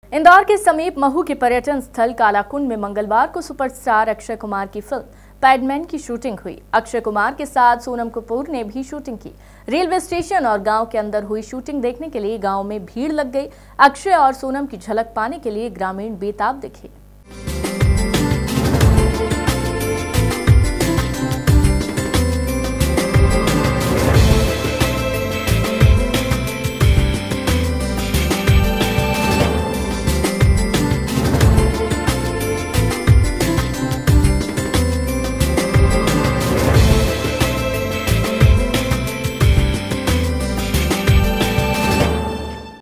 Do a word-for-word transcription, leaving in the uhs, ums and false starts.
इंदौर के समीप महू के पर्यटन स्थल कालाकुंड में मंगलवार को सुपरस्टार अक्षय कुमार की फिल्म पैडमैन की शूटिंग हुई। अक्षय कुमार के साथ सोनम कपूर ने भी शूटिंग की। रेलवे स्टेशन और गांव के अंदर हुई शूटिंग देखने के लिए गांव में भीड़ लग गई। अक्षय और सोनम की झलक पाने के लिए ग्रामीण बेताब दिखे।